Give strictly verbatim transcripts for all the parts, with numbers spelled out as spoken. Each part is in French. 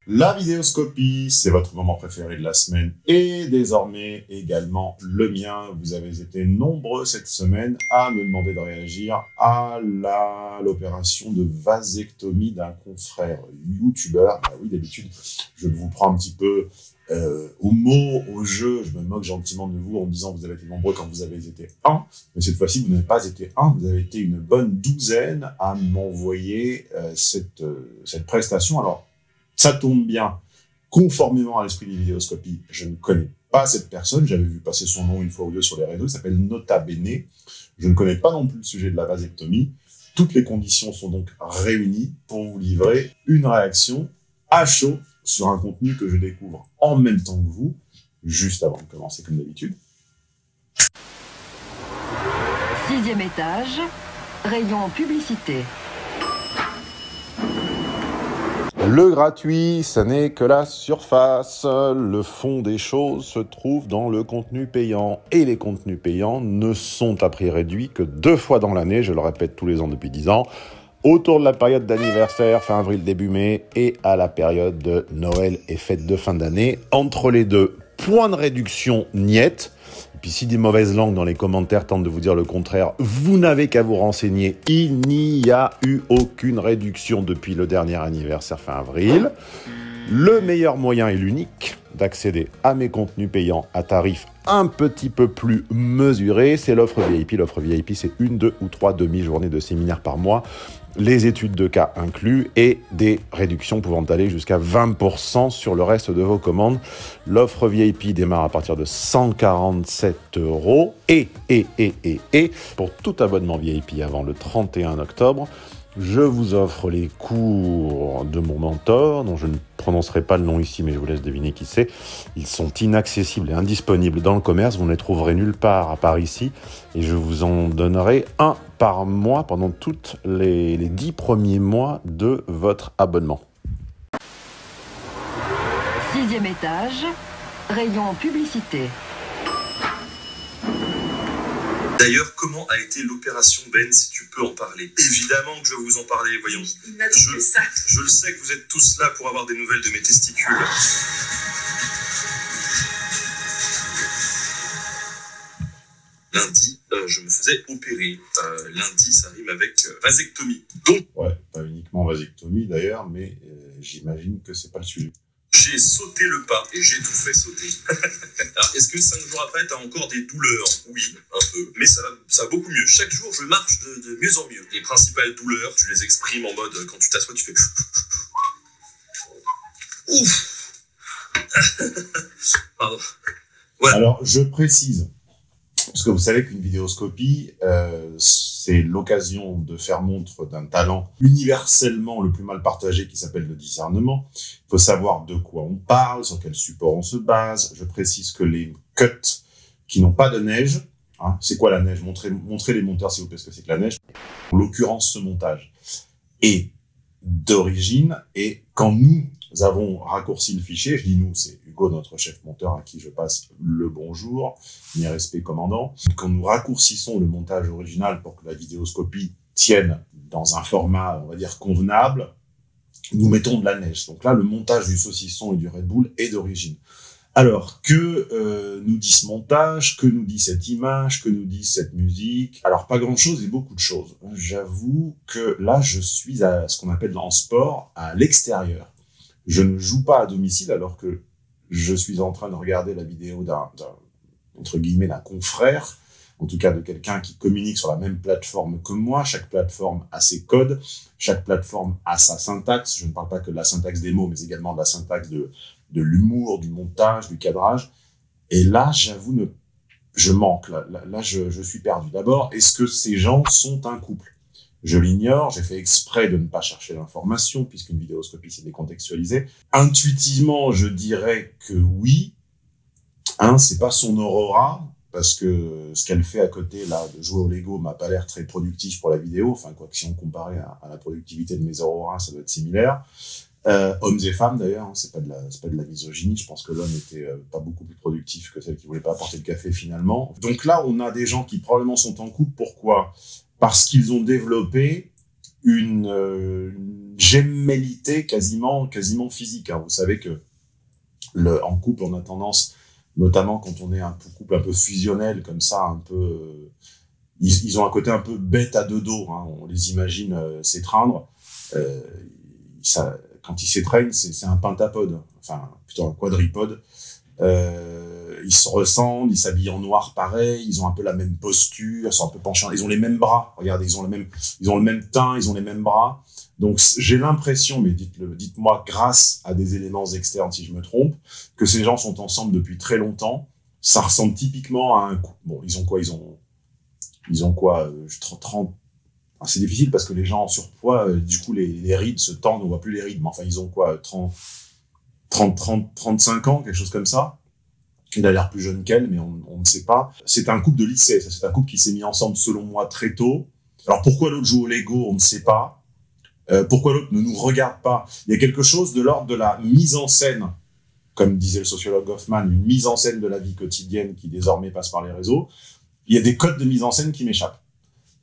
La vidéoscopie, c'est votre moment préféré de la semaine et désormais également le mien. Vous avez été nombreux cette semaine à me demander de réagir à la l'opération de vasectomie d'un confrère youtubeur. Bah oui, d'habitude, je vous prends un petit peu euh, au mot, au jeu. Je me moque gentiment de vous en me disant que vous avez été nombreux quand vous avez été un. Mais cette fois-ci, vous n'avez pas été un, vous avez été une bonne douzaine à m'envoyer euh, cette, euh, cette prestation. Alors, ça tombe bien, conformément à l'esprit des vidéoscopies, je ne connais pas cette personne, j'avais vu passer son nom une fois ou deux sur les réseaux, il s'appelle Nota Bene, je ne connais pas non plus le sujet de la vasectomie, toutes les conditions sont donc réunies pour vous livrer une réaction à chaud sur un contenu que je découvre en même temps que vous, juste avant de commencer comme d'habitude. Sixième étage, rayon publicité. Le gratuit, ça n'est que la surface. Le fond des choses se trouve dans le contenu payant. Et les contenus payants ne sont à prix réduit que deux fois dans l'année, je le répète tous les ans depuis dix ans, autour de la période d'anniversaire, fin avril, début mai, et à la période de Noël et fête de fin d'année. Entre les deux, point de réduction niette. Et puis si des mauvaises langues dans les commentaires tentent de vous dire le contraire, vous n'avez qu'à vous renseigner. Il n'y a eu aucune réduction depuis le dernier anniversaire fin avril. Le meilleur moyen et l'unique d'accéder à mes contenus payants à tarif un petit peu plus mesuré, c'est l'offre V I P. L'offre V I P, c'est une, deux ou trois demi-journées de séminaire par mois, les études de cas inclus et des réductions pouvant aller jusqu'à vingt pour cent sur le reste de vos commandes. L'offre V I P démarre à partir de cent quarante-sept euros et, et, et, et, et, pour tout abonnement V I P avant le trente et un octobre, je vous offre les cours de mon mentor, dont je ne prononcerai pas le nom ici, mais je vous laisse deviner qui c'est. Ils sont inaccessibles et indisponibles dans le commerce, vous ne les trouverez nulle part à part ici, et je vous en donnerai un par mois pendant tous les, les dix premiers mois de votre abonnement. Sixième étage, rayon publicité. D'ailleurs, comment a été l'opération Ben, si tu peux en parler? Évidemment que je vais vous en parler, voyons. Il n'a Je, que ça. je le sais que vous êtes tous là pour avoir des nouvelles de mes testicules. Lundi, euh, je me faisais opérer. Euh, lundi, ça rime avec euh, vasectomie. Donc, Ouais, pas uniquement vasectomie d'ailleurs, mais euh, j'imagine que c'est pas le sujet. j'ai sauté le pas et j'ai tout fait sauter. Alors, est-ce que cinq jours après, tu as encore des douleurs? Oui, un peu. Mais ça va, ça va beaucoup mieux. Chaque jour, je marche de, de mieux en mieux. Les principales douleurs, tu les exprimes en mode, quand tu t'assois, tu fais... Ouf. Pardon. Voilà. Alors, je précise, parce que vous savez qu'une vidéoscopie, euh, c'est l'occasion de faire montre d'un talent universellement le plus mal partagé qui s'appelle le discernement. Il faut savoir de quoi on parle, sur quel support on se base. Je précise que les cuts qui n'ont pas de neige, hein, c'est quoi la neige? Montrez, montrez les monteurs s'il vous plaît ce que c'est que la neige. En l'occurrence, ce montage est d'origine, et quand nous avons raccourci le fichier, je dis nous, c'est Hugo, notre chef monteur, à qui je passe le bonjour, mes respects commandant. Quand nous raccourcissons le montage original pour que la vidéoscopie tienne dans un format, on va dire, convenable, nous mettons de la neige. Donc là, le montage du saucisson et du Red Bull est d'origine. Alors, que euh, nous dit ce montage? Que nous dit cette image? Que nous dit cette musique? Alors, pas grand-chose et beaucoup de choses. J'avoue que là, je suis à ce qu'on appelle en sport, à l'extérieur. Je ne joue pas à domicile alors que je suis en train de regarder la vidéo d'un, d'un entre guillemets, d'un confrère, en tout cas de quelqu'un qui communique sur la même plateforme que moi. Chaque plateforme a ses codes, chaque plateforme a sa syntaxe. Je ne parle pas que de la syntaxe des mots, mais également de la syntaxe de, de l'humour, du montage, du cadrage. Et là, j'avoue, ne, je manque. Là, là, là je, je suis perdu. D'abord, est-ce que ces gens sont un couple? Je l'ignore, j'ai fait exprès de ne pas chercher l'information, puisqu'une vidéoscopie, c'est décontextualisé. Intuitivement, je dirais que oui. Un, c'est pas son aurora, parce que ce qu'elle fait à côté, là, de jouer au Lego, m'a pas l'air très productif pour la vidéo. Enfin, quoi que si on comparait à, à la productivité de mes auroras, ça doit être similaire. Euh, hommes et femmes, d'ailleurs, hein, c'est pas de la, c'est pas de la misogynie. Je pense que l'homme était euh, pas beaucoup plus productif que celle qui voulait pas apporter le café, finalement. Donc là, on a des gens qui probablement sont en couple. Pourquoi? Parce qu'ils ont développé une, euh, une gémellité quasiment, quasiment physique. Hein. Vous savez que le, en couple, on a tendance, notamment quand on est un couple un peu fusionnel comme ça, un peu, euh, ils, ils ont un côté un peu bête à deux dos. Hein. On les imagine euh, s'étreindre. Euh, ça, quand ils s'étreignent, c'est, c'est un pentapode, enfin plutôt un quadripode. Euh, ils se ressemblent, ils s'habillent en noir pareil, ils ont un peu la même posture, ils sont un peu penchants, ils ont les mêmes bras. Regardez, ils ont le même, ils ont le même teint, ils ont les mêmes bras. Donc j'ai l'impression, mais dites-le, dites-moi grâce à des éléments externes si je me trompe, que ces gens sont ensemble depuis très longtemps. Ça ressemble typiquement à un couple. Bon, ils ont quoi, ils ont, ils ont quoi, euh, trente. Enfin, c'est difficile parce que les gens en surpoids, euh, du coup les, les rides se tendent, on voit plus les rides. Mais enfin, ils ont quoi, trente, trente, trente, trente-cinq ans, quelque chose comme ça. Il a l'air plus jeune qu'elle, mais on, on ne sait pas. C'est un couple de lycée, ça, c'est un couple qui s'est mis ensemble, selon moi, très tôt. Alors, pourquoi l'autre joue au Lego, on ne sait pas. Euh, pourquoi l'autre ne nous regarde pas. Il y a quelque chose de l'ordre de la mise en scène, comme disait le sociologue Hoffman, une mise en scène de la vie quotidienne qui désormais passe par les réseaux. Il y a des codes de mise en scène qui m'échappent. Pourquoi ?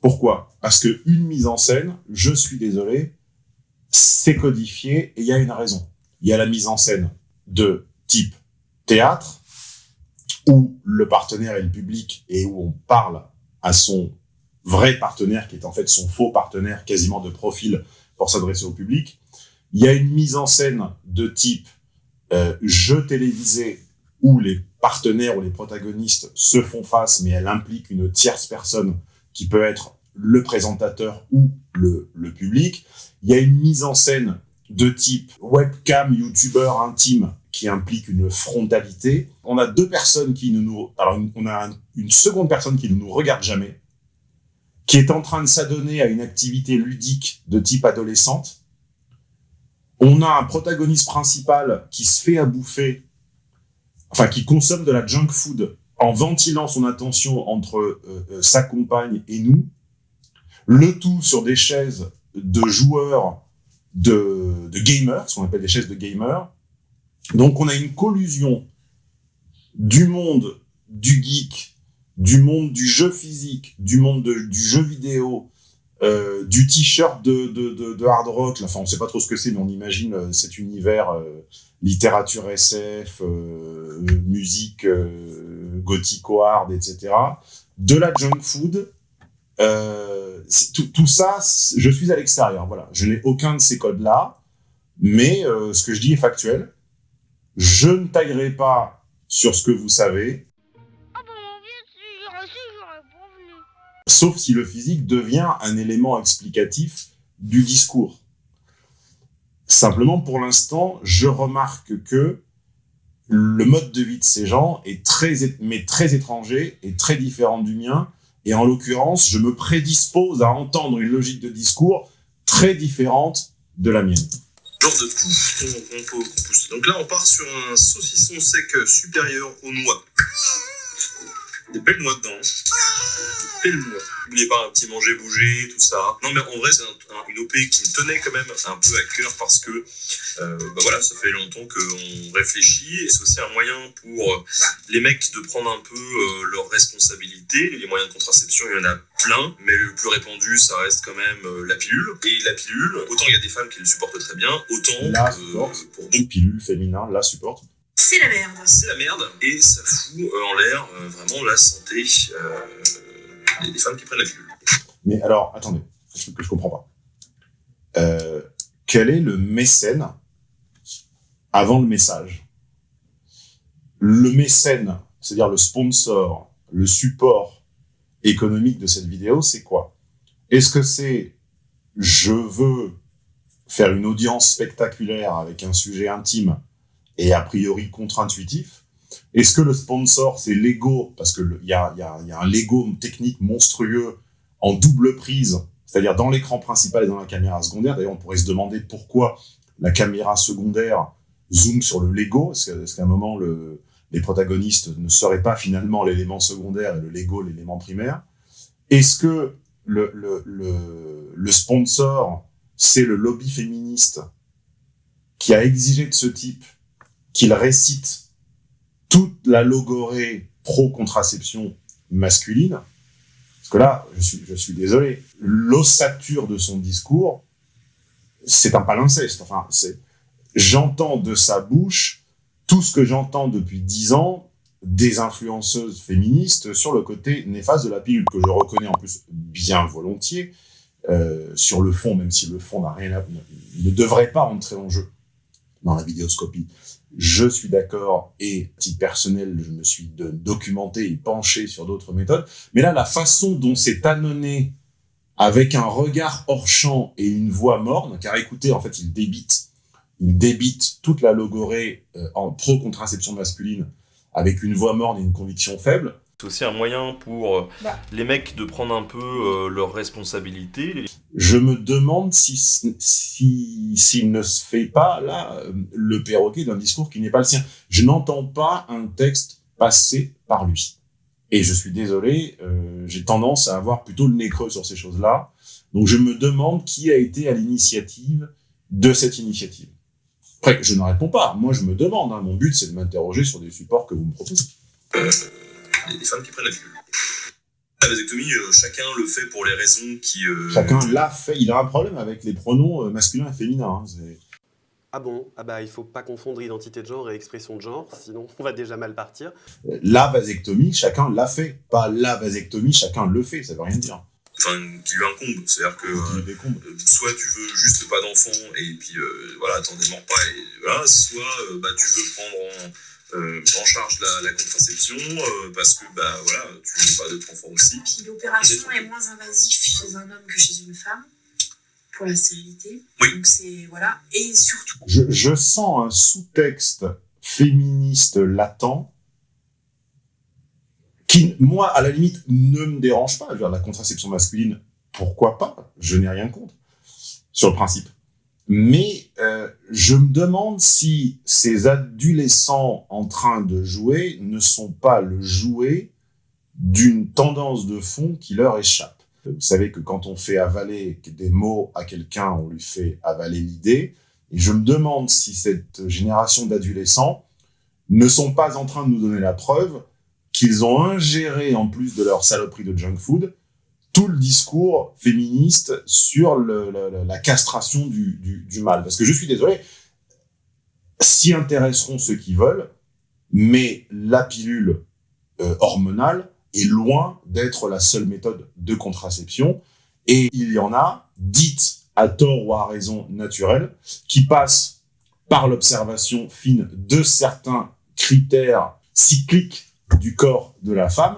Parce que une mise en scène, je suis désolé, c'est codifié et il y a une raison. Il y a la mise en scène de type théâtre, où le partenaire est le public et où on parle à son vrai partenaire, qui est en fait son faux partenaire, quasiment de profil pour s'adresser au public. Il y a une mise en scène de type euh, jeu télévisé, où les partenaires ou les protagonistes se font face, mais elle implique une tierce personne qui peut être le présentateur ou le, le public. Il y a une mise en scène de type webcam, youtubeur intime, qui implique une frontalité. On a deux personnes qui ne nous... Alors, une, on a un, une seconde personne qui ne nous regarde jamais, qui est en train de s'adonner à une activité ludique de type adolescente. On a un protagoniste principal qui se fait à bouffer, enfin, qui consomme de la junk food en ventilant son attention entre euh, euh, sa compagne et nous. Le tout sur des chaises de joueurs, de, de gamers, ce qu'on appelle des chaises de gamers. Donc, on a une collusion du monde du geek, du monde du jeu physique, du monde de, du jeu vidéo, euh, du t-shirt de, de, de, de hard rock. Là, enfin, on ne sait pas trop ce que c'est, mais on imagine euh, cet univers euh, littérature S F, euh, musique euh, gothico-hard, et cetera. De la junk food. Euh, tout, tout ça, je suis à l'extérieur. Voilà. Je n'ai aucun de ces codes-là, mais euh, ce que je dis est factuel. Je ne taillerai pas sur ce que vous savez. Ah bon, bien sûr, si j'aurais prévenu. Sauf si le physique devient un élément explicatif du discours. Simplement, pour l'instant, je remarque que le mode de vie de ces gens est très, mais très étranger et très différent du mien. Et en l'occurrence, je me prédispose à entendre une logique de discours très différente de la mienne. Genre de coup qu'on, qu'on, qu'on pousse. Donc là, on part sur un saucisson sec supérieur aux noix. Des belles noix dedans. Des belles noix. N'oubliez pas un petit manger, bouger, tout ça. Non, mais en vrai, c'est un, un, une O P qui me tenait quand même un peu à cœur parce que, euh, bah voilà, ça fait longtemps qu'on réfléchit. Et c'est aussi un moyen pour euh, les mecs de prendre un peu euh, leurs responsabilités. Les moyens de contraception, il y en a plein. Mais le plus répandu, ça reste quand même euh, la pilule. Et la pilule, autant il y a des femmes qui le supportent très bien, autant la euh, supporte. pour Une pilule féminin la supporte. C'est la merde. C'est la merde, et ça fout euh, en l'air euh, vraiment la santé euh, des, des femmes qui prennent la pilule. Mais alors, attendez, c'est un truc que je comprends pas. Euh, quel est le mécène avant le message ? Le mécène, c'est-à-dire le sponsor, le support économique de cette vidéo, c'est quoi ? Est-ce que c'est « je veux faire une audience spectaculaire avec un sujet intime » et a priori contre-intuitif. Est-ce que le sponsor, c'est Lego, parce qu'il y a, y, a, y a un Lego technique monstrueux en double prise, c'est-à-dire dans l'écran principal et dans la caméra secondaire. D'ailleurs, on pourrait se demander pourquoi la caméra secondaire zoome sur le Lego, est-ce qu'à, est-ce qu'à un moment, le, les protagonistes ne seraient pas finalement l'élément secondaire et le Lego l'élément primaire ? Est-ce que le, le, le, le sponsor, c'est le lobby féministe qui a exigé de ce type qu'il récite toute la logorée pro-contraception masculine, parce que là, je suis, je suis désolé, l'ossature de son discours c'est un palimpseste. Enfin, c'est, j'entends de sa bouche tout ce que j'entends depuis dix ans des influenceuses féministes sur le côté néfaste de la pilule, que je reconnais en plus bien volontiers, euh, sur le fond, même si le fond n'a rien à, ne, ne devrait pas entrer en jeu dans la vidéoscopie. Je suis d'accord, et à titre personnel, je me suis de, documenté et penché sur d'autres méthodes, mais là, la façon dont c'est annonné, avec un regard hors champ et une voix morne, car écoutez, en fait, il débite, il débite toute la logorée euh, en pro-contraception masculine, avec une voix morne et une conviction faible. C'est aussi un moyen pour euh, Bah. les mecs de prendre un peu euh, leurs responsabilités. Je me demande si, si, s'il ne se fait pas, là, euh, le perroquet d'un discours qui n'est pas le sien. Je n'entends pas un texte passer par lui. Et je suis désolé, euh, j'ai tendance à avoir plutôt le nez creux sur ces choses-là. Donc je me demande qui a été à l'initiative de cette initiative. Après, je ne réponds pas. Moi, je me demande. Hein. Mon but, c'est de m'interroger sur des supports que vous me proposez. Il y a des femmes qui prennent la pilule. La vasectomie, euh, chacun le fait pour les raisons qui... Euh... Chacun l'a fait. Il a un problème avec les pronoms euh, masculins et féminins. Hein. C'est... Ah bon? Ah bah il faut pas confondre identité de genre et expression de genre, sinon on va déjà mal partir. La vasectomie, chacun l'a fait. Pas la vasectomie, chacun le fait. Ça veut rien dire. Enfin, qui lui incombe. C'est-à-dire que euh, euh, soit tu veux juste pas d'enfant et puis euh, voilà, t'en démords pas et voilà, soit euh, bah, tu veux prendre en, euh, en charge la, la contraception euh, parce que bah voilà, tu veux pas d'autres enfants aussi. Puis l'opération est moins invasive chez un homme que chez une femme pour la stérilité. Oui. Donc c'est voilà, et surtout. Je, je sens un sous-texte féministe latent qui, moi, à la limite, ne me dérange pas. Je veux dire, la contraception masculine, pourquoi pas? Je n'ai rien contre, sur le principe. Mais euh, je me demande si ces adolescents en train de jouer ne sont pas le jouet d'une tendance de fond qui leur échappe. Vous savez que quand on fait avaler des mots à quelqu'un, on lui fait avaler l'idée. Et je me demande si cette génération d'adolescents ne sont pas en train de nous donner la preuve qu'ils ont ingéré, en plus de leur saloperie de junk food, tout le discours féministe sur le, le, la castration du, du, du mâle. Parce que je suis désolé, s'y intéresseront ceux qui veulent, mais la pilule euh, hormonale est loin d'être la seule méthode de contraception. Et il y en a, dites à tort ou à raison naturelle, qui passent par l'observation fine de certains critères cycliques du corps de la femme,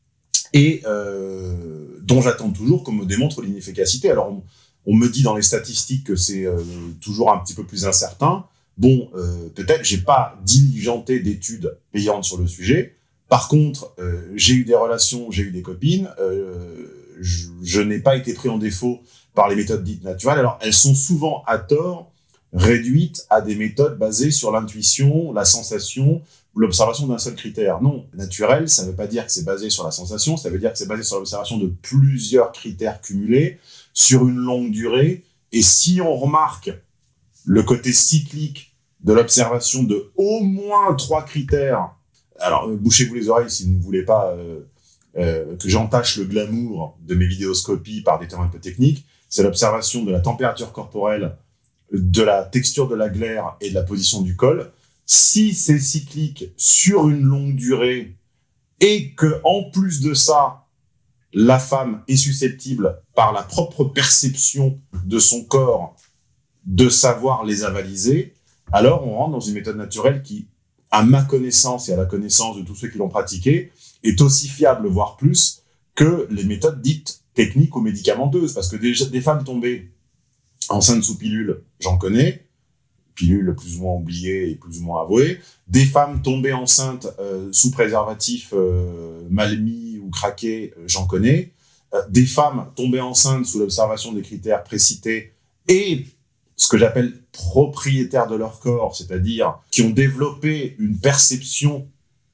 et euh, dont j'attends toujours qu'on me démontre l'inefficacité. Alors, on, on me dit dans les statistiques que c'est euh, toujours un petit peu plus incertain. Bon, euh, peut-être, j'ai pas diligenté d'études payantes sur le sujet. Par contre, euh, j'ai eu des relations, j'ai eu des copines, euh, je, je n'ai pas été pris en défaut par les méthodes dites naturelles. Alors, elles sont souvent, à tort, réduites à des méthodes basées sur l'intuition, la sensation, ou l'observation d'un seul critère. Non, naturel, ça ne veut pas dire que c'est basé sur la sensation, ça veut dire que c'est basé sur l'observation de plusieurs critères cumulés sur une longue durée. Et si on remarque le côté cyclique de l'observation de au moins trois critères, alors euh, bouchez-vous les oreilles si vous ne voulez pas euh, euh, que j'entache le glamour de mes vidéoscopies par des termes un peu techniques, c'est l'observation de la température corporelle, de la texture de la glaire et de la position du col. Si c'est cyclique sur une longue durée et que, en plus de ça, la femme est susceptible, par la propre perception de son corps, de savoir les avaliser, alors on rentre dans une méthode naturelle qui, à ma connaissance et à la connaissance de tous ceux qui l'ont pratiquée, est aussi fiable, voire plus, que les méthodes dites techniques ou médicamenteuses. Parce que des, des femmes tombées enceintes sous pilule, j'en connais, pilule plus ou moins oubliée et plus ou moins avouée, des femmes tombées enceintes euh, sous préservatif euh, mal mis ou craqué, euh, j'en connais, euh, des femmes tombées enceintes sous l'observation des critères précités et ce que j'appelle propriétaires de leur corps, c'est-à-dire qui ont développé une perception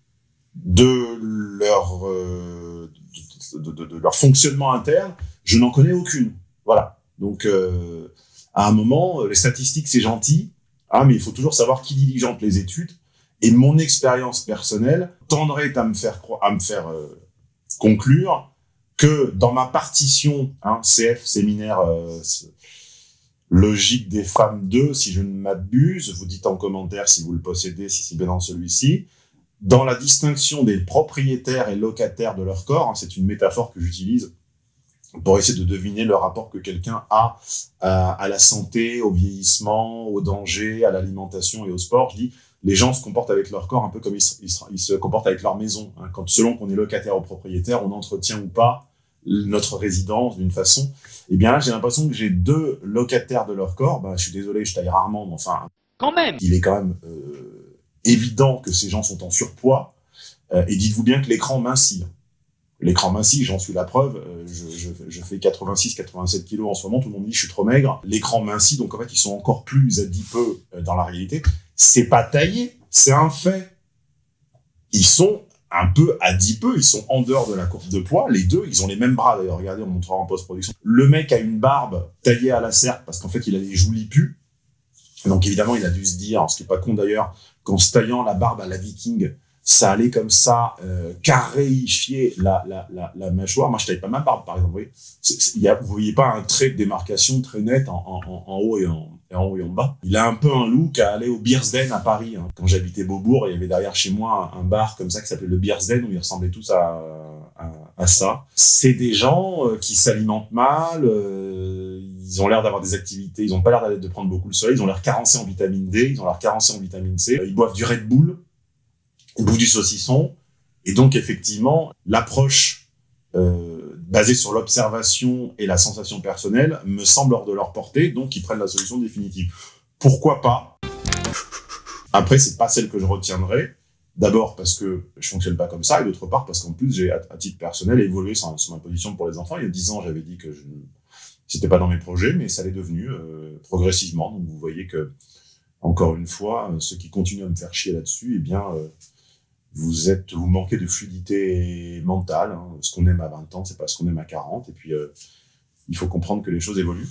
de leur, euh, de, de, de leur fonctionnement interne, je n'en connais aucune. Voilà. Donc, euh, à un moment, les statistiques, c'est gentil, ah, mais il faut toujours savoir qui diligente les études. Et mon expérience personnelle tendrait à me faire, à me faire euh, conclure que dans ma partition, hein, C F, séminaire, euh, Logique des femmes deux, si je ne m'abuse, vous dites en commentaire si vous le possédez, si c'est bien dans celui-ci. Dans la distinction des propriétaires et locataires de leur corps, hein, c'est une métaphore que j'utilise pour essayer de deviner le rapport que quelqu'un a à, à la santé, au vieillissement, au danger, à l'alimentation et au sport. Je dis, les gens se comportent avec leur corps un peu comme ils se, ils se, ils se comportent avec leur maison. Hein. Quand, selon qu'on est locataire ou propriétaire, on entretient ou pas notre résidence d'une façon. Eh bien là, j'ai l'impression que j'ai deux locataires de leur corps. Ben, je suis désolé, je taille rarement, mais enfin, quand même, il est quand même euh, évident que ces gens sont en surpoids. Euh, et dites-vous bien que l'écran mincit. L'écran mincit, j'en suis la preuve. Euh, je, je, je fais quatre-vingt-six quatre-vingt-sept kilos en ce moment. Tout le monde me dit que je suis trop maigre. L'écran mincit, donc en fait, ils sont encore plus adipeux euh, dans la réalité. C'est pas taillé, c'est un fait. Ils sont un peu adipeux, ils sont en dehors de la courbe de poids. Les deux, ils ont les mêmes bras d'ailleurs. Regardez, on montrera en post-production. Le mec a une barbe taillée à la serpe parce qu'en fait, il a les joues lipues. Donc évidemment, il a dû se dire, ce qui est pas con d'ailleurs, qu'en se taillant la barbe à la viking, ça allait comme ça euh, caréifier la, la, la, la mâchoire. Moi, je taille pas ma barbe, par exemple. Vous voyez, c'est, c'est, y a, vous voyez pas un trait de démarcation très net en, en, en, en haut et en, et en haut et en bas. Il a un peu un look à aller au Beersden à Paris. Hein. Quand j'habitais Beaubourg, il y avait derrière chez moi un, un bar comme ça qui s'appelait le Beersden où ils ressemblaient tous à, à, à ça. C'est des gens euh, qui s'alimentent mal. Euh, ils ont l'air d'avoir des activités. Ils ont pas l'air de prendre beaucoup le soleil. Ils ont l'air carencés en vitamine D. Ils ont l'air carencés en vitamine C. Ils boivent du Red Bull. Au bout du saucisson, et donc effectivement, l'approche euh, basée sur l'observation et la sensation personnelle me semble hors de leur portée, donc ils prennent la solution définitive. Pourquoi pas? Après, c'est pas celle que je retiendrai. D'abord parce que je fonctionne pas comme ça, et d'autre part parce qu'en plus, j'ai, à, à titre personnel, évolué sur, sur ma position pour les enfants. Il y a dix ans, j'avais dit que je, c'était pas dans mes projets, mais ça l'est devenu euh, progressivement. Donc vous voyez que, encore une fois, ceux qui continuent à me faire chier là-dessus, eh bien... Euh, Vous êtes, vous manquez de fluidité mentale. Hein. Ce qu'on aime à vingt ans, c'est pas ce qu'on aime à quarante. Et puis, euh, il faut comprendre que les choses évoluent.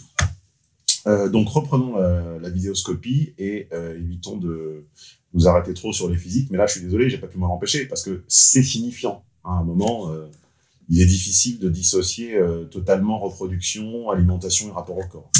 Euh, donc, reprenons la, la vidéoscopie et euh, évitons de nous arrêter trop sur les physiques. Mais là, je suis désolé, j'ai pas pu m'en empêcher parce que c'est signifiant. À un moment, euh, il est difficile de dissocier euh, totalement reproduction, alimentation et rapport au corps.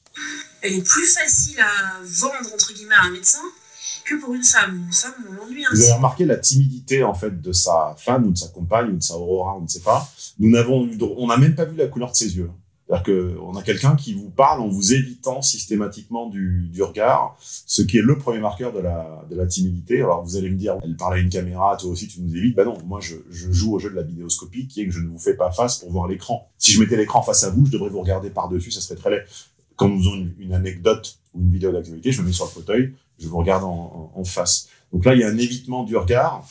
Elle est plus facile à vendre, entre guillemets, à un médecin que pour une femme. Une femme, on l'ennuie un Vous avez petit remarqué la timidité en fait de sa femme ou de sa compagne ou de sa Aurora, on ne sait pas. Nous n'avons, on n'a même pas vu la couleur de ses yeux. C'est-à-dire que on a quelqu'un qui vous parle en vous évitant systématiquement du, du regard, ce qui est le premier marqueur de la de la timidité. Alors vous allez me dire, elle parle à une caméra, toi aussi tu nous évites. Ben non, moi je, je joue au jeu de la vidéoscopie, qui est que je ne vous fais pas face pour voir l'écran. Si je mettais l'écran face à vous, je devrais vous regarder par dessus, ça serait très laid. Quand nous faisons une, une anecdote ou une vidéo d'actualité, je me mets sur le fauteuil, je vous regarde en, en, en face. Donc là, il y a un évitement du regard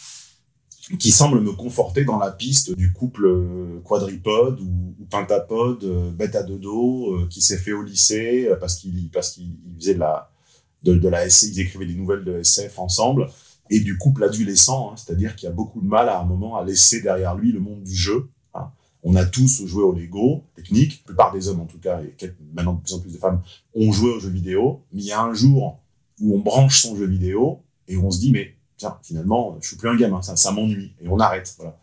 qui semble me conforter dans la piste du couple quadripode ou, ou pentapode, euh, bête à deux dos, euh, qui s'est fait au lycée euh, parce qu'il parce qu'il faisait de la de, de la S F, ils écrivaient des nouvelles de S F ensemble, et du couple adolescent, hein, c'est-à-dire qu'il y a beaucoup de mal à un moment à laisser derrière lui le monde du jeu. Hein. On a tous joué au Lego, technique, la plupart des hommes en tout cas, et maintenant de plus en plus de femmes ont joué aux jeux vidéo, mais il y a un jour où on branche son jeu vidéo et où on se dit mais tiens, finalement, je suis plus un gamin, ça, ça m'ennuie, et on arrête. Voilà.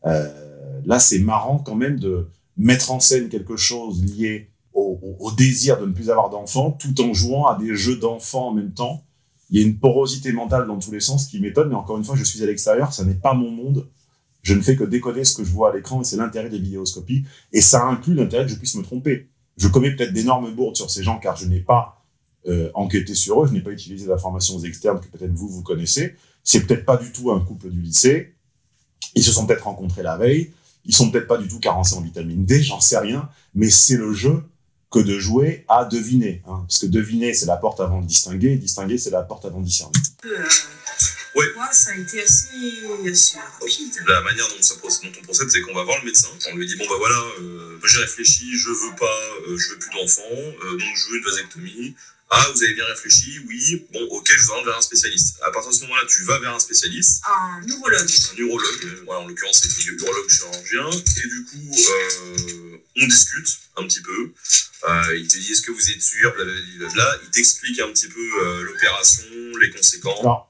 Euh, là, c'est marrant quand même de mettre en scène quelque chose lié au, au, au désir de ne plus avoir d'enfants, tout en jouant à des jeux d'enfants en même temps. Il y a une porosité mentale dans tous les sens qui m'étonne, mais encore une fois, je suis à l'extérieur, ça n'est pas mon monde. Je ne fais que décoder ce que je vois à l'écran, et c'est l'intérêt des vidéoscopies, et ça inclut l'intérêt que je puisse me tromper. Je commets peut-être d'énormes bourdes sur ces gens, car je n'ai pas Euh, enquêter sur eux, je n'ai pas utilisé d'informations externes que peut-être vous, vous connaissez. C'est peut-être pas du tout un couple du lycée. Ils se sont peut-être rencontrés la veille. Ils sont peut-être pas du tout carencés en vitamine D, j'en sais rien. Mais c'est le jeu que de jouer à deviner. Hein. Parce que deviner, c'est la porte avant de distinguer. Et distinguer, c'est la porte avant de discerner. peu. Euh, Ouais. Moi, ça a été assez, assez rapide. La manière dont, ça, dont on procède, c'est qu'on va voir le médecin. On lui dit bon bah voilà, euh, j'ai réfléchi, je veux pas, euh, je veux plus d'enfants, euh, donc je veux une vasectomie. Ah, vous avez bien réfléchi, oui. Bon, ok, je vous oriente vers un spécialiste. À partir de ce moment-là, tu vas vers un spécialiste. Un neurologue. Un neurologue. Euh, voilà, en l'occurrence, c'est un neurologue chirurgien. Et du coup, euh, on discute un petit peu. Euh, il te dit est-ce que vous êtes sûr, blablabla. Il t'explique un petit peu euh, l'opération, les conséquences. Alors,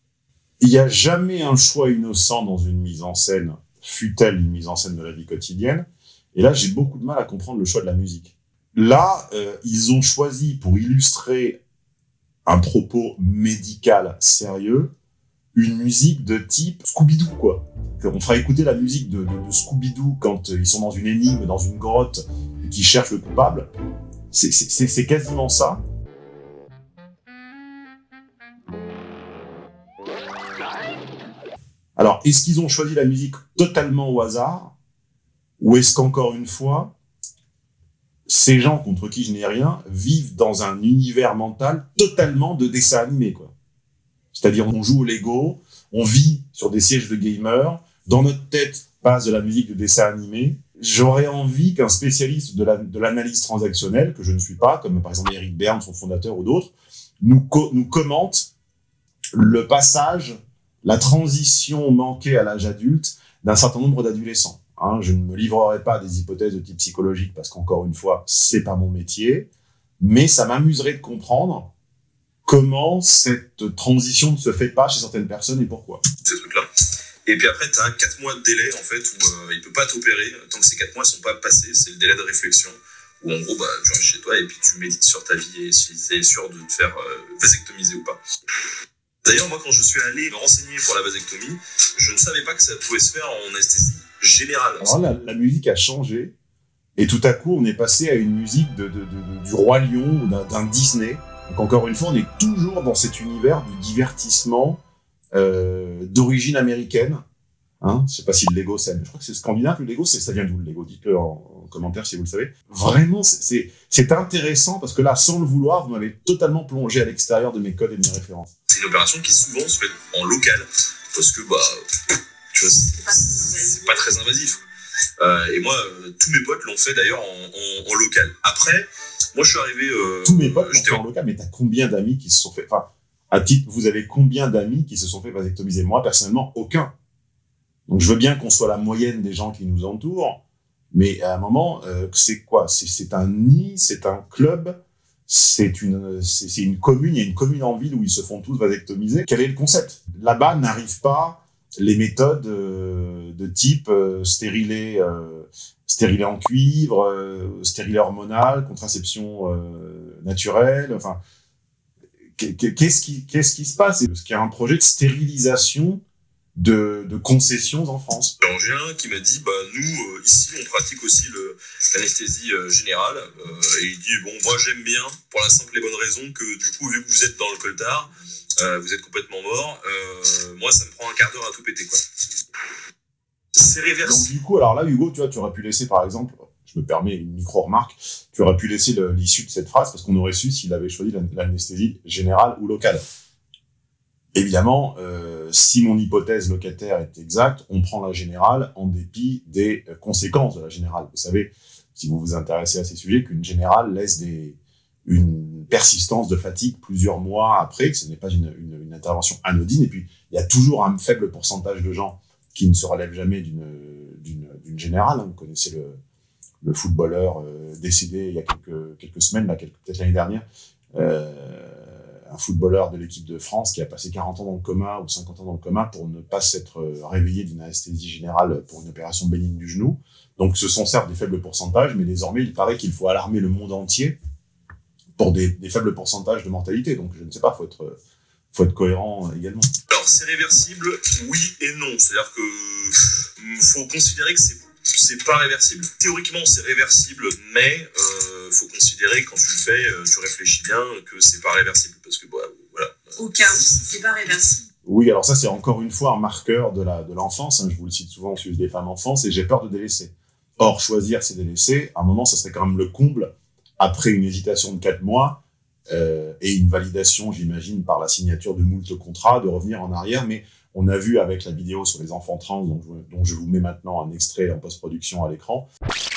il n'y a jamais un choix innocent dans une mise en scène, fût-elle une mise en scène de la vie quotidienne. Et là, j'ai beaucoup de mal à comprendre le choix de la musique. Là, euh, ils ont choisi, pour illustrer un propos médical sérieux, une musique de type Scooby-Doo, quoi. On fera écouter la musique de, de, de Scooby-Doo quand ils sont dans une énigme, dans une grotte, et qu'ils cherchent le coupable. C'est, c'est, c'est quasiment ça. Alors, est-ce qu'ils ont choisi la musique totalement au hasard? Ou est-ce qu'encore une fois, ces gens contre qui je n'ai rien vivent dans un univers mental totalement de dessin animé, quoi. C'est-à-dire, on joue au Lego, on vit sur des sièges de gamers, dans notre tête passe de la musique de dessin animé. J'aurais envie qu'un spécialiste de, la, de l'analyse transactionnelle, que je ne suis pas, comme par exemple Eric Berne, son fondateur ou d'autres, nous, co- nous commente le passage, la transition manquée à l'âge adulte d'un certain nombre d'adolescents. Hein, je ne me livrerai pas à des hypothèses de type psychologique parce qu'encore une fois, c'est pas mon métier, mais ça m'amuserait de comprendre comment cette transition ne se fait pas chez certaines personnes et pourquoi. Ces trucs-là. Et puis après, tu as quatre mois de délai, en fait, où euh, il ne peut pas t'opérer tant que ces quatre mois ne sont pas passés. C'est le délai de réflexion, où en gros, bah, tu restes chez toi et puis tu médites sur ta vie et si tu es sûr de te faire euh, vasectomiser ou pas. D'ailleurs, moi, quand je suis allé me renseigner pour la vasectomie, je ne savais pas que ça pouvait se faire en anesthésie générale. Alors la, la musique a changé, et tout à coup, on est passé à une musique de, de, de, de, du Roi Lion ou d'un, d'un Disney. Donc encore une fois, on est toujours dans cet univers du divertissement euh, d'origine américaine. Hein, je sais pas si le Lego, c'est, je crois que c'est scandinave, le Lego, c'est, ça vient d'où le Lego? Dites-le en, en commentaire si vous le savez. Vraiment, c'est, c'est, c'est intéressant parce que là, sans le vouloir, vous m'avez totalement plongé à l'extérieur de mes codes et de mes références. C'est une opération qui souvent se fait en local parce que bah, tu vois, c'est, c'est pas très invasif. Euh, et moi, euh, tous mes potes l'ont fait d'ailleurs en, en, en local. Après, moi, je suis arrivé. Euh, tous mes potes l'ont fait en en local, mais t'as combien d'amis qui se sont fait. Enfin, à titre, vous avez combien d'amis qui se sont fait vasectomiser? Moi, personnellement, aucun. Donc, je veux bien qu'on soit la moyenne des gens qui nous entourent, mais à un moment, euh, c'est quoi? C'est, c'est un nid, c'est un club, c'est une, c'est, c'est une commune, il y a une commune en ville où ils se font tous vasectomiser. Quel est le concept? Là-bas, n'arrivent pas les méthodes euh, de type euh, stérilet, euh, stérilet en cuivre, euh, stérilet hormonal, contraception euh, naturelle. Enfin, qu'est-ce qui, qu'est-ce qui se passe? Est-ce qu'il y a un projet de stérilisation de, de concessions en France? Alors, j'ai un qui m'a dit, bah, nous, euh, ici, on pratique aussi le, l'anesthésie euh, générale. Euh, et il dit, bon, moi, j'aime bien, pour la simple et bonne raison que, du coup, vu que vous êtes dans le coltard, euh, vous êtes complètement mort, euh, moi, ça me prend un quart d'heure à tout péter, quoi. C'est réversible. Donc, du coup, alors là, Hugo, tu vois, tu aurais pu laisser, par exemple, je me permets une micro-remarque, tu aurais pu laisser le, l'issue de cette phrase parce qu'on aurait su s'il avait choisi l'anesthésie générale ou locale. Évidemment, euh, si mon hypothèse locataire est exacte, on prend la générale en dépit des conséquences de la générale. Vous savez, si vous vous intéressez à ces sujets, qu'une générale laisse des, une persistance de fatigue plusieurs mois après, que ce n'est pas une, une, une intervention anodine. Et puis, il y a toujours un faible pourcentage de gens qui ne se relèvent jamais d'une, d'une, d'une générale. Vous connaissez le, le footballeur euh, décédé il y a quelques, quelques semaines, là, quelques, peut-être l'année dernière, euh, un footballeur de l'équipe de France qui a passé quarante ans dans le coma ou cinquante ans dans le coma pour ne pas s'être réveillé d'une anesthésie générale pour une opération bénigne du genou. Donc ce sont certes des faibles pourcentages, mais désormais il paraît qu'il faut alarmer le monde entier pour des, des faibles pourcentages de mortalité. Donc je ne sais pas, faut être, faut être cohérent également. Alors c'est réversible, oui et non. C'est-à-dire que faut considérer que c'est c'est pas réversible. Théoriquement, c'est réversible, mais euh, faut considérer que quand tu le fais, euh, tu réfléchis bien que c'est pas réversible, parce que bah, voilà. Au cas où, si c'est pas réversible. Oui, alors ça, c'est encore une fois un marqueur de la de l'enfance. Hein, je vous le cite souvent au sujet des femmes enfances, et j'ai peur de délaisser. Or, choisir, c'est délaisser. À un moment, ça serait quand même le comble, après une hésitation de quatre mois euh, et une validation, j'imagine, par la signature de moult contrats, de revenir en arrière, mais on a vu avec la vidéo sur les enfants trans, dont je, dont je vous mets maintenant un extrait en post-production à l'écran.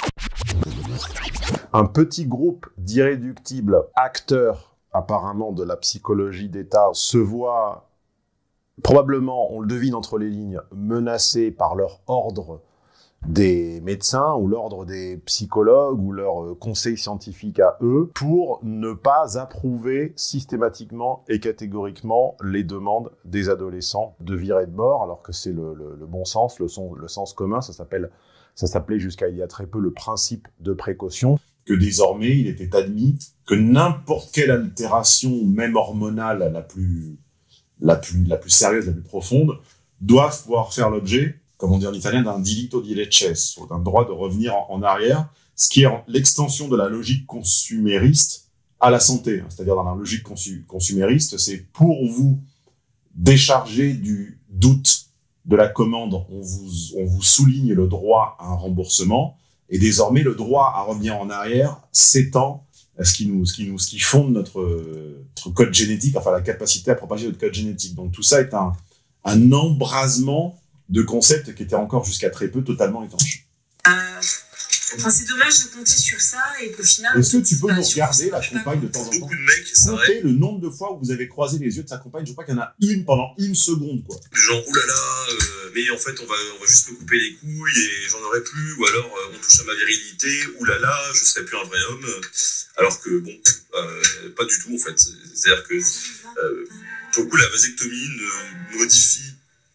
Un petit groupe d'irréductibles acteurs, apparemment de la psychologie d'État, se voit probablement, on le devine entre les lignes, menacés par leur ordre des médecins ou l'ordre des psychologues ou leur conseil scientifique à eux pour ne pas approuver systématiquement et catégoriquement les demandes des adolescents de virer de bord, alors que c'est le, le, le bon sens, le, son, le sens commun, ça s'appelle, ça s'appelait jusqu'à il y a très peu le principe de précaution. que désormais, il était admis que n'importe quelle altération, même hormonale, la plus, la plus, la plus sérieuse, la plus profonde, doivent pouvoir faire l'objet, comme on dit en italien, d'un diritto di recesso, d'un droit de revenir en, en arrière, ce qui est l'extension de la logique consumériste à la santé. C'est-à-dire, dans la logique consu consumériste, c'est pour vous décharger du doute de la commande, on vous, on vous souligne le droit à un remboursement, et désormais, le droit à revenir en arrière s'étend à ce qui nous, ce qui nous, ce qui fonde notre, notre code génétique, enfin la capacité à propager notre code génétique. Donc tout ça est un, un embrasement de concepts qui étaient encore jusqu'à très peu totalement étanches. Euh, enfin, c'est dommage de compter sur ça et qu'au final... Est-ce que tu peux bah, nous regarder la compagne de temps en temps? Beaucoup de mecs, c'est vrai. Comptez le nombre de fois où vous avez croisé les yeux de sa compagne. Je crois qu'il y en a une pendant une seconde, quoi. Genre, oulala, euh, mais en fait, on va, on va juste me couper les couilles et j'en aurai plus. Ou alors, euh, on touche à ma virilité, oulala, je serai plus un vrai homme. Alors que, bon, euh, pas du tout, en fait. C'est-à-dire que, euh, pour le coup, la vasectomie ne modifie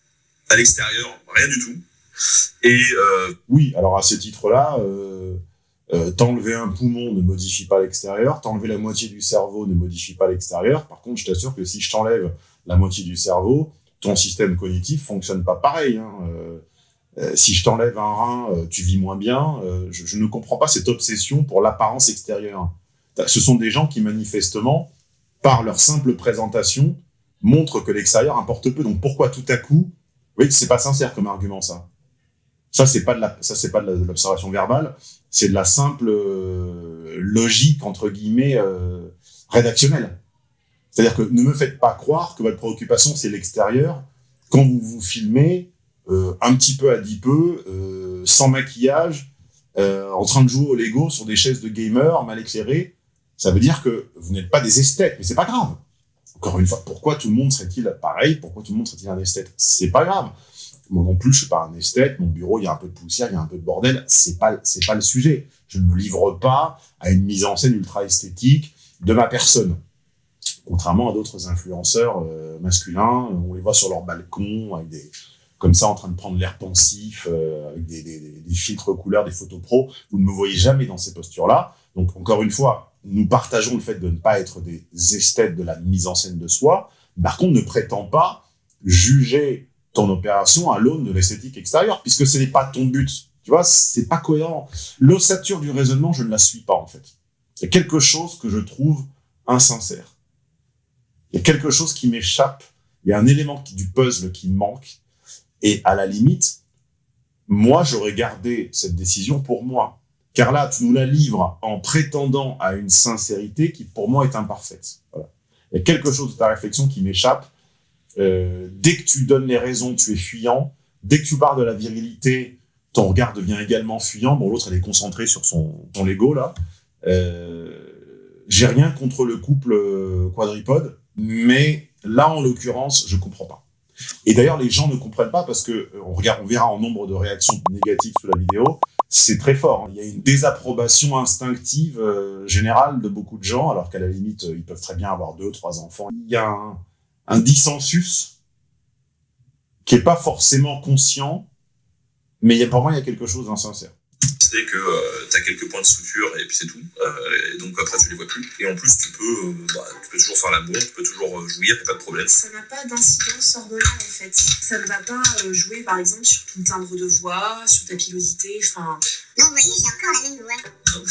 à l'extérieur rien du tout. Et euh... oui, alors à ce titre-là, euh, euh, t'enlever un poumon ne modifie pas l'extérieur, t'enlever la moitié du cerveau ne modifie pas l'extérieur. Par contre, je t'assure que si je t'enlève la moitié du cerveau, ton système cognitif fonctionne pas pareil. Hein. Euh, euh, si je t'enlève un rein, euh, tu vis moins bien. Euh, je, je ne comprends pas cette obsession pour l'apparence extérieure. Ce sont des gens qui manifestement, par leur simple présentation, montrent que l'extérieur importe peu. Donc pourquoi tout à coup, oui, c'est pas sincère comme argument ça. Ça, c'est pas de la, ça, c'est pas de l'observation verbale, c'est de la simple euh, logique, entre guillemets, euh, rédactionnelle. C'est-à-dire que ne me faites pas croire que votre préoccupation, c'est l'extérieur, quand vous vous filmez, euh, un petit peu adipeux, euh, sans maquillage, euh, en train de jouer au Lego sur des chaises de gamer, mal éclairées. Ça veut dire que vous n'êtes pas des esthètes, mais c'est pas grave. Encore une fois, pourquoi tout le monde serait-il pareil? Pourquoi tout le monde serait-il un esthète? C'est pas grave. Moi non plus, je suis pas un esthète. Mon bureau, il y a un peu de poussière, il y a un peu de bordel. C'est pas, c'est pas le sujet. Je ne me livre pas à une mise en scène ultra esthétique de ma personne. Contrairement à d'autres influenceurs euh, masculins, on les voit sur leur balcon avec des, comme ça, en train de prendre l'air pensif, euh, avec des, des, des filtres couleurs, des photos pro. Vous ne me voyez jamais dans ces postures-là. Donc, encore une fois, nous partageons le fait de ne pas être des esthètes de la mise en scène de soi. Par contre, ne prétends pas juger ton opération à l'aune de l'esthétique extérieure, puisque ce n'est pas ton but. Tu vois, c'est pas cohérent. L'ossature du raisonnement, je ne la suis pas, en fait. Il y a quelque chose que je trouve insincère. Il y a quelque chose qui m'échappe. Il y a un élément qui, du puzzle qui manque. Et à la limite, moi, j'aurais gardé cette décision pour moi. Car là, tu nous la livres en prétendant à une sincérité qui, pour moi, est imparfaite. Voilà. Il y a quelque chose de ta réflexion qui m'échappe. Euh, dès que tu donnes les raisons, tu es fuyant. Dès que tu parles de la virilité, ton regard devient également fuyant. Bon, l'autre, elle est concentrée sur son, son Lego, là. Euh, j'ai rien contre le couple quadripode, mais là, en l'occurrence, je comprends pas. Et d'ailleurs, les gens ne comprennent pas parce que, on regarde, on verra en nombre de réactions négatives sous la vidéo, c'est très fort. Il y a une désapprobation instinctive euh, générale de beaucoup de gens, alors qu'à la limite, ils peuvent très bien avoir deux, trois enfants. Il y a un, un dissensus qui est pas forcément conscient, mais il y a, pour moi, il y a quelque chose d'insincère. C'est que euh, tu as quelques points de suture et puis c'est tout. Euh, et donc après, tu les vois plus. Et en plus, tu peux, euh, bah, tu peux toujours faire l'amour, tu peux toujours euh, jouir, et pas de problème. Ça n'a pas d'incidence hormonale, en fait. Ça ne va pas euh, jouer, par exemple, sur ton timbre de voix, sur ta pilosité, enfin... Non, vous voyez, j'ai encore la même voix. Donc,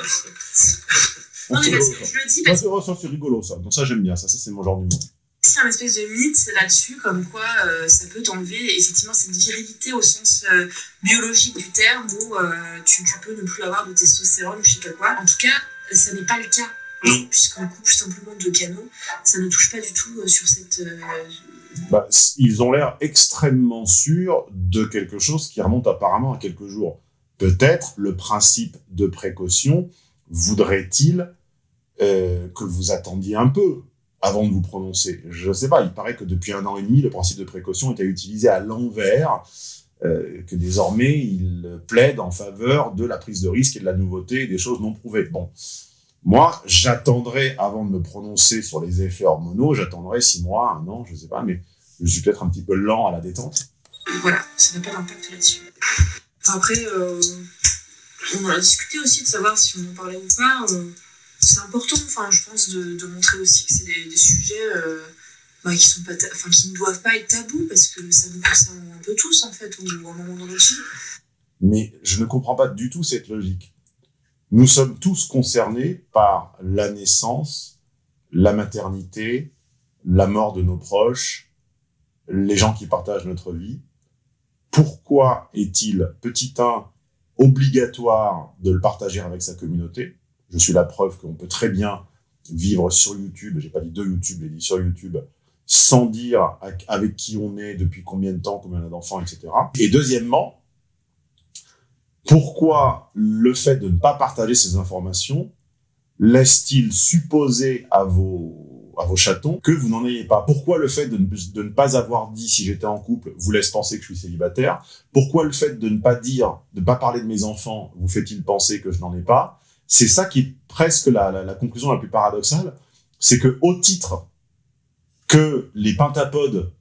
ça... non, mais parce que je le dis parce que... Ça, c'est rigolo, ça. Donc ça, j'aime bien. Ça, ça c'est mon genre d'humour. C'est un espèce de mythe là-dessus, comme quoi euh, ça peut t'enlever effectivement cette virilité au sens euh, biologique du terme, où euh, tu, tu peux ne plus avoir de testostérone ou je sais pas quoi. En tout cas, ça n'est pas le cas, Non. puisqu'on coupe simplement deux canaux, ça ne touche pas du tout euh, sur cette... Euh... Bah, ils ont l'air extrêmement sûrs de quelque chose qui remonte apparemment à quelques jours. Peut-être le principe de précaution voudrait-il euh, que vous attendiez un peu avant de vous prononcer. Je ne sais pas, il paraît que depuis un an et demi, le principe de précaution était utilisé à l'envers, euh, que désormais, il plaide en faveur de la prise de risque et de la nouveauté et des choses non prouvées. Bon, moi, j'attendrai, avant de me prononcer sur les effets hormonaux, j'attendrai six mois, un an, je ne sais pas, mais je suis peut-être un petit peu lent à la détente. Voilà, ça n'a pas d'impact là-dessus. Après, euh... On a discuté aussi de savoir si on en parlait ou pas. Euh, c'est important, enfin, je pense, de, de montrer aussi que c'est des, des sujets euh, bah, qui, sont pas enfin, qui ne doivent pas être tabous, parce que ça nous concerne un peu tous, en fait, ou à un moment dans notre vie. Mais je ne comprends pas du tout cette logique. Nous sommes tous concernés par la naissance, la maternité, la mort de nos proches, les gens qui partagent notre vie. Pourquoi est-il, petit un, obligatoire de le partager avec sa communauté? Je suis la preuve qu'on peut très bien vivre sur YouTube, j'ai pas dit de YouTube, j'ai dit sur YouTube, sans dire avec qui on est, depuis combien de temps, combien on a d'enfants, et cetera. Et deuxièmement, pourquoi le fait de ne pas partager ces informations laisse-t-il supposer à vos, à vos chatons que vous n'en ayez pas? Pourquoi le fait de ne, de ne pas avoir dit si j'étais en couple vous laisse penser que je suis célibataire? Pourquoi le fait de ne pas dire, de ne pas parler de mes enfants vous fait-il penser que je n'en ai pas? C'est ça qui est presque la, la, la conclusion la plus paradoxale, c'est que au titre que les pentapodes,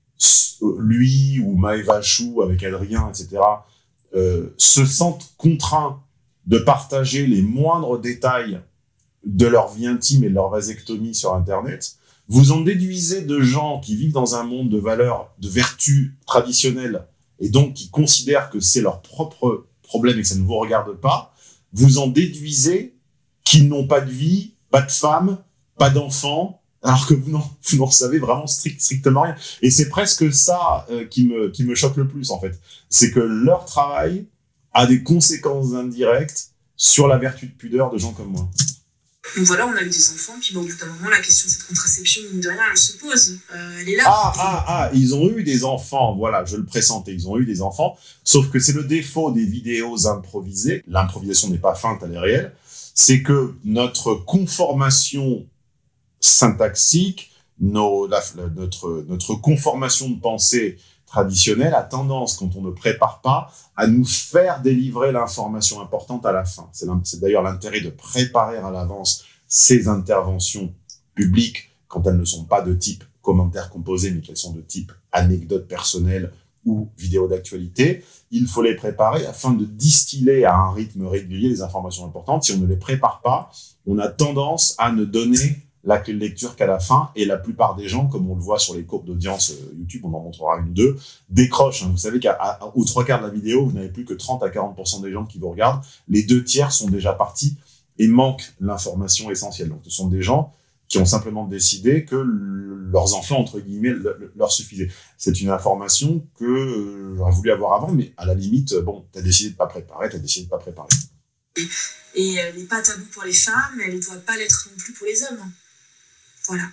lui ou Maëva Chou avec Adrien, et cetera, Euh, se sentent contraints de partager les moindres détails de leur vie intime et de leur vasectomie sur Internet, vous en déduisez de gens qui vivent dans un monde de valeurs, de vertus traditionnelles, et donc qui considèrent que c'est leur propre problème et que ça ne vous regarde pas, vous en déduisez qu'ils n'ont pas de vie, pas de femme, pas d'enfants, alors que vous n'en, vous n'en savez vraiment strict, strictement rien. Et c'est presque ça euh, qui me, qui me choque le plus, en fait. C'est que leur travail a des conséquences indirectes sur la vertu de pudeur de gens comme moi. Donc voilà, on a eu des enfants, puis bon, au bout d'un moment, la question de cette contraception, mine de rien, elle se pose. Euh, elle est là. Ah, ah, ah, ils ont eu des enfants, voilà, je le pressentais, ils ont eu des enfants, sauf que c'est le défaut des vidéos improvisées, l'improvisation n'est pas feinte, elle est réelle, c'est que notre conformation syntaxique, nos, la, la, notre, notre conformation de pensée traditionnelle a tendance, quand on ne prépare pas, à nous faire délivrer l'information importante à la fin. C'est, c'est d'ailleurs l'intérêt de préparer à l'avance ces interventions publiques quand elles ne sont pas de type commentaire composé, mais qu'elles sont de type anecdote personnelle ou vidéo d'actualité. Il faut les préparer afin de distiller à un rythme régulier les informations importantes. Si on ne les prépare pas, on a tendance à ne donner la clé de lecture qu'à la fin, et la plupart des gens, comme on le voit sur les courbes d'audience euh, YouTube, on en montrera une ou deux, décrochent. Hein. Vous savez qu'aux trois quarts de la vidéo, vous n'avez plus que trente à quarante pour cent des gens qui vous regardent. Les deux tiers sont déjà partis et manquent l'information essentielle. Donc, ce sont des gens qui ont simplement décidé que leurs enfants, entre guillemets, le, le, leur suffisaient. C'est une information que euh, j'aurais voulu avoir avant, mais à la limite, bon, t'as décidé de pas préparer, t'as décidé de pas préparer. Et, et elle n'est pas taboue pour les femmes, elle ne doit pas l'être non plus pour les hommes. Voilà.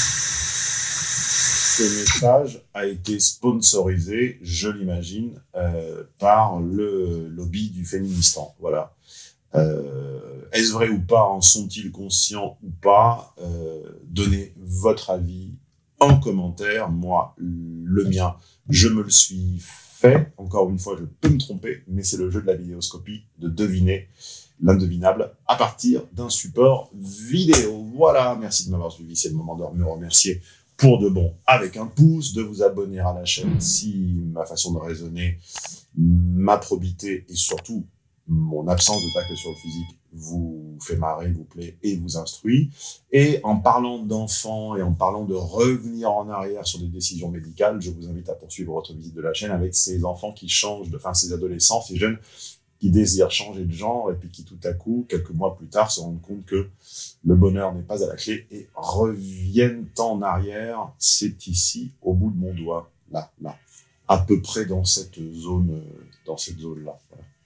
Ce message a été sponsorisé, je l'imagine, euh, par le lobby du Féministan. Voilà. Euh, est-ce vrai ou pas, en sont-ils conscients ou pas? euh, Donnez votre avis en commentaire. Moi, le mien, je me le suis fait. Encore une fois, je peux me tromper, mais c'est le jeu de la vidéoscopie, de deviner l'indevinable à partir d'un support vidéo. Voilà, merci de m'avoir suivi. C'est le moment de me remercier pour de bon avec un pouce, de vous abonner à la chaîne si ma façon de raisonner, ma probité et surtout mon absence de tacle sur le physique vous fait marrer, vous plaît et vous instruit. Et en parlant d'enfants et en parlant de revenir en arrière sur des décisions médicales, je vous invite à poursuivre votre visite de la chaîne avec ces enfants qui changent, de, enfin ces adolescents, ces jeunes qui désirent changer de genre et puis qui tout à coup, quelques mois plus tard, se rendent compte que le bonheur n'est pas à la clé et reviennent en arrière. C'est ici, au bout de mon doigt, là, là, à peu près dans cette zone, dans cette zone-là. Voilà.